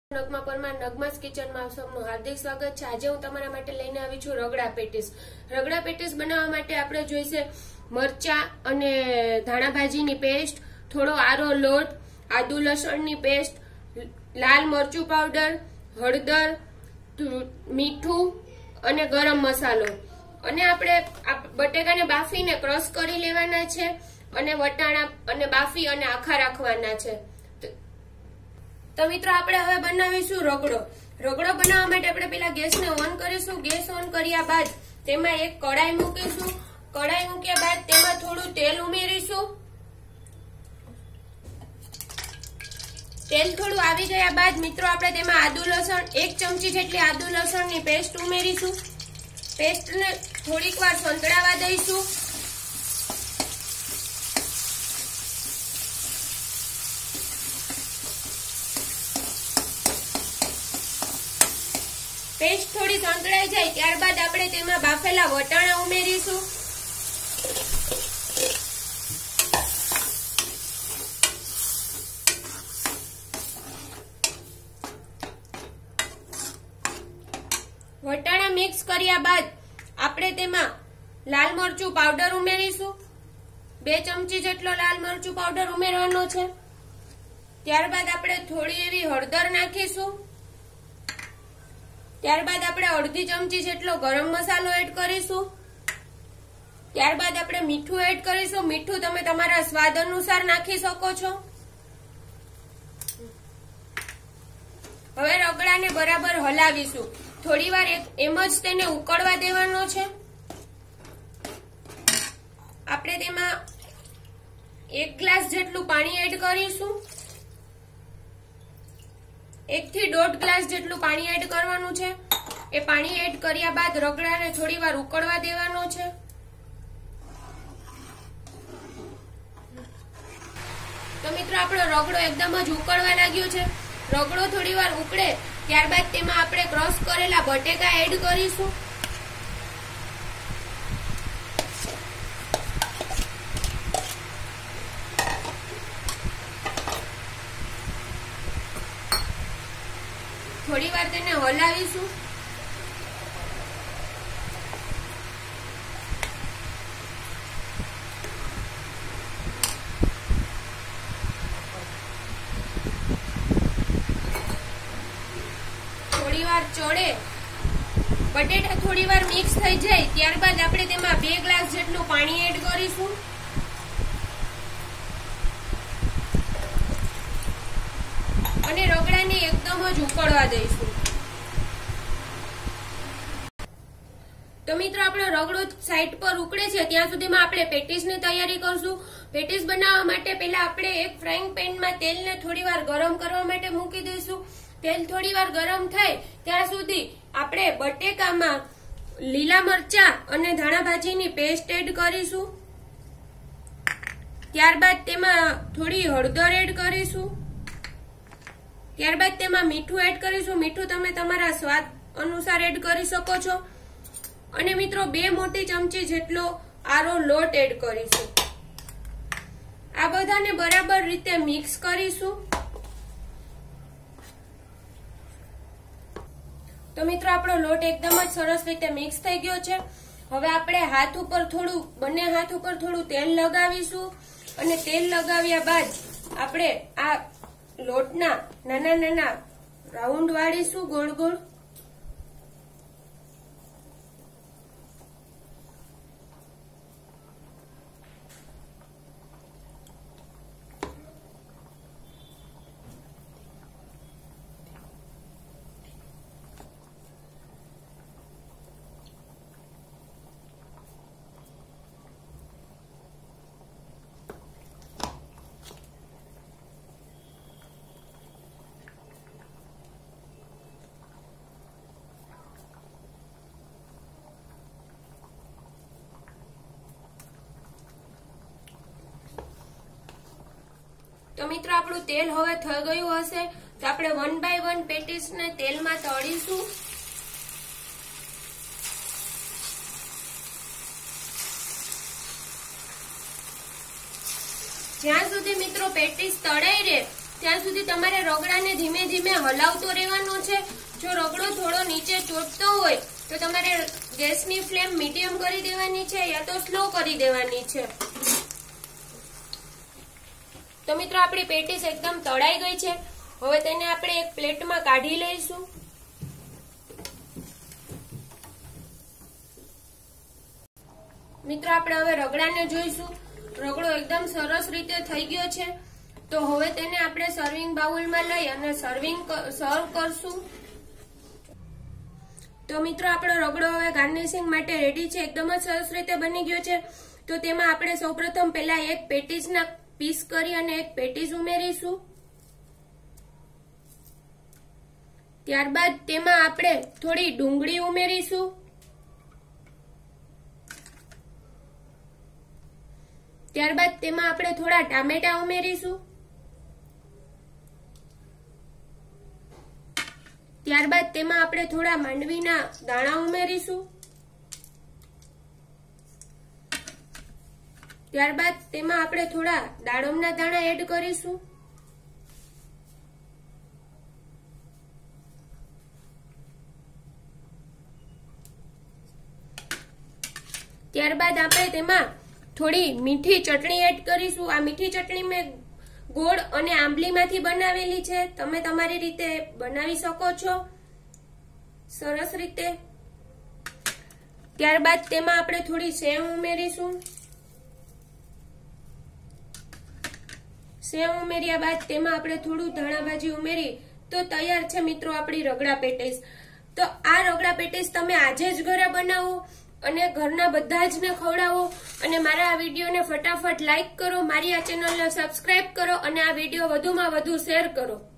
નગમા પરમાર નગમાસ કિચનમાં આપ સૌનું હાર્દિક સ્વાગત છે। આજે હું તમારા માટે લઈને આવી છું રગડા પેટીસ। રગડા પેટીસ બનાવવા માટે આપણે જોઈશે મરચા અને ધાણા ભાજીની પેસ્ટ, થોડો આરો લોટ, આદુ લસણની પેસ્ટ, લાલ મરચું પાવડર, હળદર, મીઠું અને ગરમ મસાલો। અને આપણે બટેકાને બાફીને ક્રશ કરી લેવાના છે અને વટાણા અને બાફી અને આખા રાખવાના છે। તો મિત્રો આપણે હવે બનાવીશું રગડો। રગડો બનાવવા માટે આપણે પહેલા ગેસને ઓન કરીશું। ગેસ ઓન કર્યા બાદ તેમાં એક કડાઈ મૂકીશું। કડાઈ મૂક્યા બાદ તેમાં થોડું તેલ ઉમેરીશું। તેલ થોડું આવી ગયા બાદ મિત્રો આપણે તેમાં આદુ લસણ 1 ચમચી જેટલી આદુ લસણની પેસ્ટ ઉમેરીશું। પેસ્ટને થોડીક વાર સંતળાવા દઈશું। પેસ્ટ થોડી સંતળાઈ જાય ત્યારબાદ આપણે તેમાં બાફેલા વટાણા ઉમેરીશું। વટાણા મિક્સ કર્યા બાદ આપણે તેમાં લાલ મરચું પાવડર ઉમેરીશું। 2 ચમચી જેટલો લાલ મરચું પાવડર ઉમેરવાનો છે। ત્યારબાદ આપણે થોડી એવી હળદર નાખીશું। ત્યારબાદ આપણે અડધી ચમચી જેટલો ગરમ મસાલો એડ કરીશું। ત્યારબાદ આપણે મીઠું એડ કરીશું। મીઠું તમે તમારા સ્વાદ અનુસાર નાખી શકો છો। હવે રગડાને બરાબર હલાવીશું। થોડીવાર એમ જ તેને ઉકળવા દેવાનો છે। આપણે તેમાં 1 ગ્લાસ જેટલું પાણી એડ કરીશું। 1 થી 1.5 ગ્લાસ જેટલું પાણી એડ કરવાનું છે। એ પાણી એડ કર્યા બાદ રગડાને થોડીવાર ઉકળવા દેવાનો છે। તો મિત્રો આપણો રગડો એકદમ જ ઉકળવા લાગ્યો છે। રગડો થોડીવાર ઉકળે ત્યારબાદ તેમાં આપણે ક્રશ કરેલા બટેકા એડ કરીશું। થોડીવાર તેને હલાવીશું। થોડીવાર ચડે બટેટા થોડીવાર મિક્સ થઈ જાય ત્યારબાદ આપણે તેમાં 2 ગ્લાસ જેટલું પાણી એડ કરીશું। અને રગડાને એકદમ જ ઉકળવા દઈશું। તો મિત્રો આપણો રગડો સાઈડ પર ઉકળે છે ત્યાં સુધીમાં આપણે પેટીસની તૈયારી કરશું। પેટીસ બનાવવા માટે પહેલા આપણે એક ફ્રાઈંગ પેનમાં તેલને થોડીવાર ગરમ કરવા માટે મૂકી દઈશું। તેલ થોડીવાર ગરમ થાય ત્યાં સુધી આપણે બટેકામાં લીલા મરચા અને ધાણા ભાજીની પેસ્ટ એડ કરીશું। ત્યારબાદ તેમાં થોડી હળદર એડ કરીશું। ત્યારબાદ તેમાં મીઠું એડ કરીશું। મીઠું તમે તમારા સ્વાદ અનુસાર એડ કરી શકો છો। અને મિત્રો 2 મોટી ચમચી જેટલો આરો લોટ એડ કરીશું। આ બધાને બરાબર રીતે મિક્સ કરીશું। તો મિત્રો આપણો લોટ એકદમ જ સરસ રીતે મિક્સ થઈ ગયો છે। હવે આપણે બંને હાથ ઉપર થોડું તેલ લગાવીશું। અને તેલ લગાવ્યા બાદ આપણે આ લોટના નાના નાના રાઉન્ડ વાળીશું ગોળ ગોળ। તો મિત્રો આપણું તેલ હવે થઈ ગયું હશે તો આપણે 1 બાય 1 પેટીસને તેલમાં તળીશું। જ્યાં સુધી મિત્રો પેટીસ તળાઈ રહે ત્યાં સુધી તમારે રગડાને ધીમે ધીમે હલાવતો રહેવાનો છે. જો રગડો થોડો નીચે ચોટતો હોય તો તમારે ગેસની ફ્લેમ મીડિયમ કરી દેવાની છે યા તો સ્લો કરી દેવાની છે. તો મિત્રો આપણી પેટીસ એકદમ તળાઈ ગઈ છે. હવે તેને આપણે એક પ્લેટમાં કાઢી લઈશું. મિત્રો આપણે હવે રગડાને જોઈશું. રગડો એકદમ સરસ રીતે થઈ ગયો છે. તો હવે તેને આપણે સર્વિંગ બાઉલમાં લઈ અને સર્વ કરશું. તો મિત્રો આપણો રગડો હવે ગાર્નિશિંગ માટે રેડી છે. એકદમ જ સરસ રીતે બની ગયો છે. તો તેમાં આપણે સૌપ્રથમ પહેલા એક પેટીસના પીસ કરી અને એક પેટીસ ઉમેરીશું. ત્યારબાદ તેમાં આપણે થોડી ડુંગળી ઉમેરીશું. ત્યારબાદ તેમાં આપણે થોડા ટામેટા ઉમેરીશું. ત્યારબાદ તેમાં આપણે થોડા માંડવીના દાણા ઉમેરીશું. ત્યારબાદ તેમાં આપણે થોડા દાડમના દાણા એડ કરીશું. ત્યારબાદ આપણે તેમાં થોડી મીઠી ચટણી એડ કરીશું. આ મીઠી ચટણી મેં ગોળ અને આંબલીમાંથી બનાવેલી છે. તમે તમારી રીતે બનાવી શકો છો સરસ રીતે. ત્યારબાદ તેમાં આપણે થોડી સેવ ઉમેરીશું. સેવ ઉમેર્યા બાદ તેમાં આપણે થોડું ધાણા ભાજી ઉમેરી તો તૈયાર છે મિત્રો આપણી રગડા પેટીસ. તો આ રગડા પેટીસ તમે આજે જ ઘરે બનાવો અને ઘરના બધા જ ને ખવડાવો. અને મારા આ વિડીયોને ફટાફટ લાઈક કરો, મારી આ ચેનલને સબસ્ક્રાઇબ કરો અને આ વિડીયો વધુમાં વધુ શેર કરો.